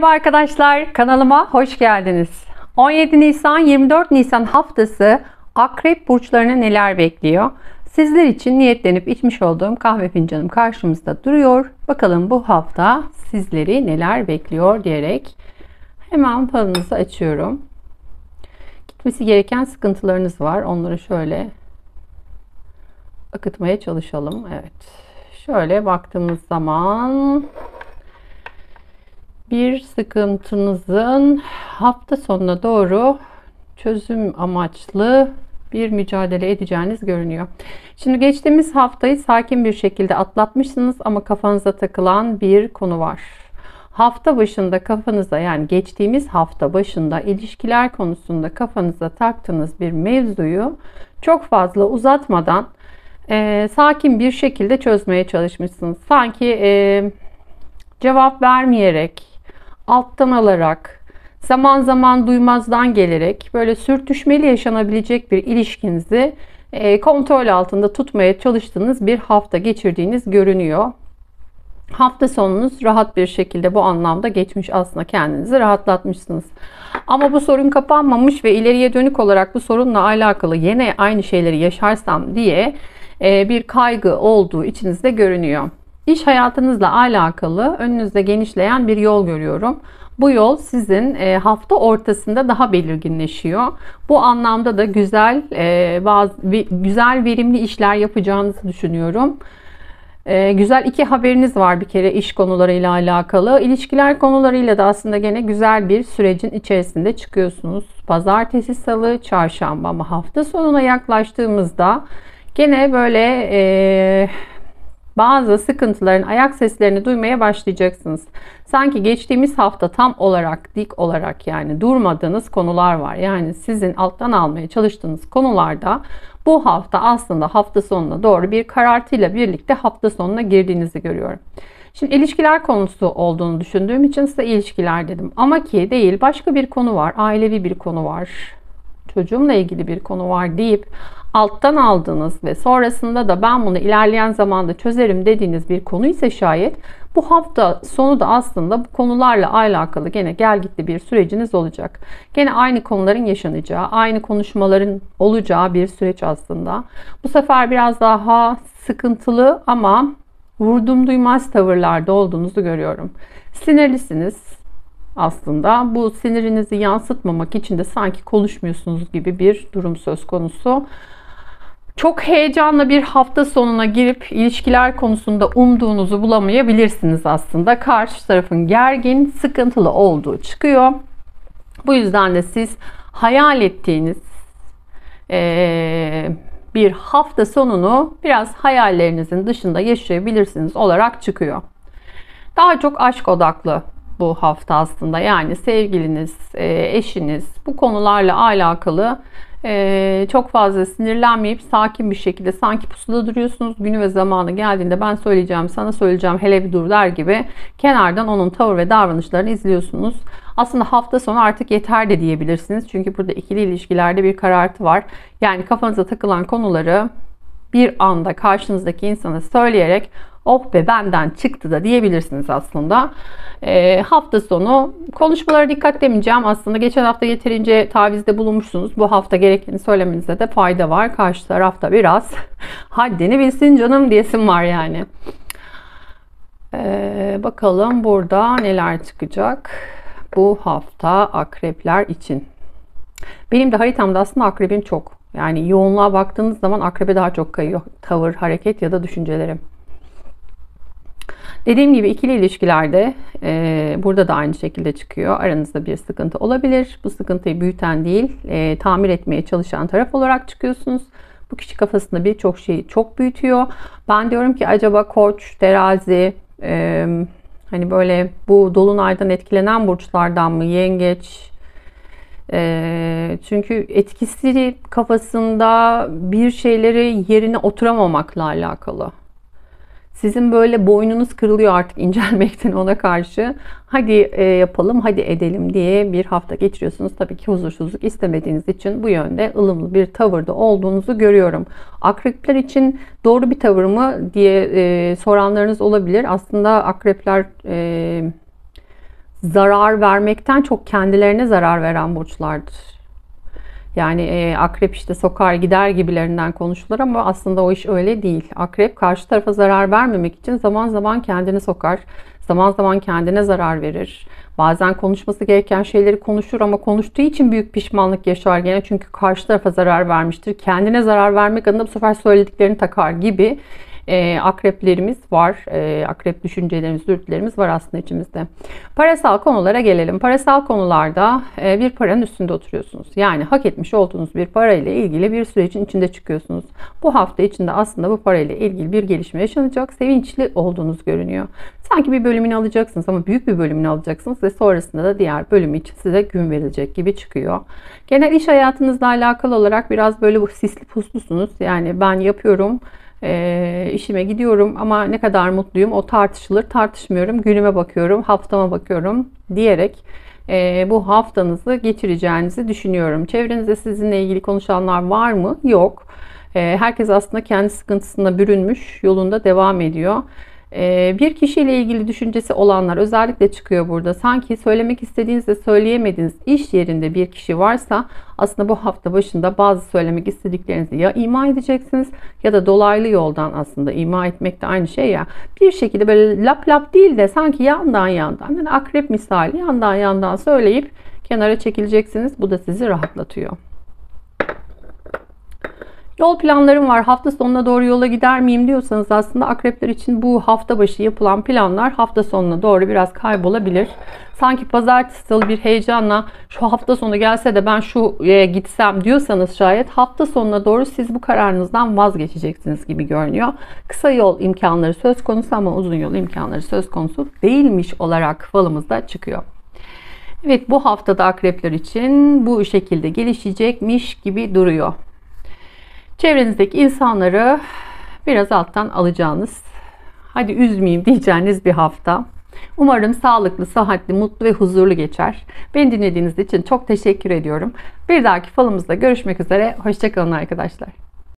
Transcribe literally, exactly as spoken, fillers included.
Merhaba arkadaşlar, kanalıma hoş geldiniz. on yedi Nisan yirmi dört Nisan haftası Akrep burçlarına neler bekliyor? Sizler için niyetlenip içmiş olduğum kahve fincanım karşımızda duruyor. Bakalım bu hafta sizleri neler bekliyor diyerek hemen falınızı açıyorum. Gitmesi gereken sıkıntılarınız var. Onları şöyle akıtmaya çalışalım. Evet. Şöyle baktığımız zaman bir sıkıntınızın hafta sonuna doğru çözüm amaçlı bir mücadele edeceğiniz görünüyor. Şimdi geçtiğimiz haftayı sakin bir şekilde atlatmışsınız ama kafanıza takılan bir konu var. Hafta başında kafanıza, yani geçtiğimiz hafta başında ilişkiler konusunda kafanıza taktığınız bir mevzuyu çok fazla uzatmadan e, sakin bir şekilde çözmeye çalışmışsınız. Sanki e, cevap vermeyerek, alttan alarak, zaman zaman duymazdan gelerek böyle sürtüşmeli yaşanabilecek bir ilişkinizi e, kontrol altında tutmaya çalıştığınız bir hafta geçirdiğiniz görünüyor. Hafta sonunuz rahat bir şekilde bu anlamda geçmiş, aslında kendinizi rahatlatmışsınız. Ama bu sorun kapanmamış ve ileriye dönük olarak bu sorunla alakalı yine aynı şeyleri yaşarsam diye e, bir kaygı olduğu içinizde görünüyor. İş hayatınızla alakalı önünüzde genişleyen bir yol görüyorum. Bu yol sizin hafta ortasında daha belirginleşiyor. Bu anlamda da güzel, bazı güzel verimli işler yapacağınızı düşünüyorum. Güzel iki haberiniz var bir kere iş konularıyla alakalı. İlişkiler konularıyla da aslında gene güzel bir sürecin içerisinde çıkıyorsunuz. Pazartesi, salı, çarşamba, ama hafta sonuna yaklaştığımızda gene böyle e, bazı sıkıntıların ayak seslerini duymaya başlayacaksınız. Sanki geçtiğimiz hafta tam olarak, dik olarak, yani durmadığınız konular var. Yani sizin alttan almaya çalıştığınız konularda bu hafta aslında hafta sonuna doğru bir karartıyla birlikte hafta sonuna girdiğinizi görüyorum. Şimdi ilişkiler konusu olduğunu düşündüğüm için size ilişkiler dedim. Ama ki değil, başka bir konu var, ailevi bir konu var, çocuğumla ilgili bir konu var deyip alttan aldığınız ve sonrasında da ben bunu ilerleyen zamanda çözerim dediğiniz bir konu ise şayet, bu hafta sonu da aslında bu konularla alakalı gene gelgitli bir süreciniz olacak. Gene aynı konuların yaşanacağı, aynı konuşmaların olacağı bir süreç aslında. Bu sefer biraz daha sıkıntılı ama vurdum duymaz tavırlarda olduğunuzu görüyorum. Sinirlisiniz. Aslında bu sinirinizi yansıtmamak için de sanki konuşmuyorsunuz gibi bir durum söz konusu. Çok heyecanla bir hafta sonuna girip ilişkiler konusunda umduğunuzu bulamayabilirsiniz aslında. Karşı tarafın gergin, sıkıntılı olduğu çıkıyor. Bu yüzden de siz hayal ettiğiniz ee, bir hafta sonunu biraz hayallerinizin dışında yaşayabilirsiniz olarak çıkıyor. Daha çok aşk odaklı bu hafta aslında, yani sevgiliniz, eşiniz, bu konularla alakalı çok fazla sinirlenmeyip sakin bir şekilde sanki pusuda duruyorsunuz. Günü ve zamanı geldiğinde ben söyleyeceğim, sana söyleyeceğim, hele bir dur der gibi kenardan onun tavır ve davranışlarını izliyorsunuz. Aslında hafta sonu artık yeter de diyebilirsiniz. Çünkü burada ikili ilişkilerde bir karartı var. Yani kafanıza takılan konuları bir anda karşınızdaki insana söyleyerek oh be benden çıktı da diyebilirsiniz aslında. E, hafta sonu konuşmalara dikkat demeyeceğim. Aslında geçen hafta yeterince tavizde bulunmuşsunuz. Bu hafta gerekeni söylemenizde de fayda var. Karşı tarafta biraz haddini bilsin canım diyesim var yani. E, bakalım burada neler çıkacak bu hafta akrepler için. Benim de haritamda aslında akrebim çok. Yani yoğunluğa baktığınız zaman akrebe daha çok kayıyor. Tavır, hareket ya da düşüncelerim. Dediğim gibi ikili ilişkilerde e, burada da aynı şekilde çıkıyor. Aranızda bir sıkıntı olabilir. Bu sıkıntıyı büyüten değil, e, tamir etmeye çalışan taraf olarak çıkıyorsunuz. Bu kişi kafasında birçok şeyi çok büyütüyor. Ben diyorum ki acaba Koç, Terazi, e, hani böyle bu dolunaydan etkilenen burçlardan mı, Yengeç? E, çünkü etkisi kafasında bir şeyleri yerine oturamamakla alakalı. Sizin böyle boynunuz kırılıyor artık incelmekten ona karşı. Hadi e, yapalım, hadi edelim diye bir hafta geçiriyorsunuz. Tabii ki huzursuzluk istemediğiniz için bu yönde ılımlı bir tavırda olduğunuzu görüyorum. Akrepler için doğru bir tavır mı diye e, soranlarınız olabilir. Aslında akrepler e, zarar vermekten çok kendilerine zarar veren burçlardır. Yani e, akrep işte sokar gider gibilerinden konuşulur ama aslında o iş öyle değil. Akrep karşı tarafa zarar vermemek için zaman zaman kendini sokar. Zaman zaman kendine zarar verir. Bazen konuşması gereken şeyleri konuşur ama konuştuğu için büyük pişmanlık yaşar gene. Çünkü karşı tarafa zarar vermiştir. Kendine zarar vermek adına bu sefer söylediklerini takar gibi e, akreplerimiz var. E, akrep düşüncelerimiz, dürtülerimiz var aslında içimizde. Parasal konulara gelelim. Parasal konularda e, bir paranın üstünde oturuyorsunuz. Yani hak etmiş olduğunuz bir parayla ilgili bir sürecin içinde çıkıyorsunuz. Bu hafta içinde aslında bu parayla ilgili bir gelişme yaşanacak. Sevinçli olduğunuz görünüyor. Sanki bir bölümünü alacaksınız ama büyük bir bölümünü alacaksınız ve sonrasında da diğer bölümü için size gün verilecek gibi çıkıyor. Genel iş hayatınızla alakalı olarak biraz böyle bu sisli puslusunuz. Yani ben yapıyorum, e, işime gidiyorum ama ne kadar mutluyum o tartışılır. Tartışmıyorum, günüme bakıyorum, haftama bakıyorum diyerek e, bu haftanızı geçireceğinizi düşünüyorum. Çevrenizde sizinle ilgili konuşanlar var mı? Yok. E, herkes aslında kendi sıkıntısına bürünmüş, yolunda devam ediyor. Bir kişiyle ilgili düşüncesi olanlar özellikle çıkıyor burada. Sanki söylemek istediğinizde söyleyemediğiniz iş yerinde bir kişi varsa aslında bu hafta başında bazı söylemek istediklerinizi ya ima edeceksiniz ya da dolaylı yoldan aslında ima etmek de aynı şey ya. Bir şekilde böyle lap lap değil de sanki yandan yandan yani akrep misali yandan yandan söyleyip kenara çekileceksiniz. Bu da sizi rahatlatıyor. Yol planlarım var. Hafta sonuna doğru yola gider miyim diyorsanız aslında akrepler için bu hafta başı yapılan planlar hafta sonuna doğru biraz kaybolabilir. Sanki pazartesi salı bir heyecanla şu hafta sonu gelse de ben şu e, gitsem diyorsanız şayet hafta sonuna doğru siz bu kararınızdan vazgeçeceksiniz gibi görünüyor. Kısa yol imkanları söz konusu ama uzun yol imkanları söz konusu değilmiş olarak falımızda çıkıyor. Evet, bu haftada akrepler için bu şekilde gelişecekmiş gibi duruyor. Çevrenizdeki insanları biraz alttan alacağınız, hadi üzmeyeyim diyeceğiniz bir hafta. Umarım sağlıklı, sıhhatli, mutlu ve huzurlu geçer. Beni dinlediğiniz için çok teşekkür ediyorum. Bir dahaki falımızda görüşmek üzere. Hoşça kalın arkadaşlar.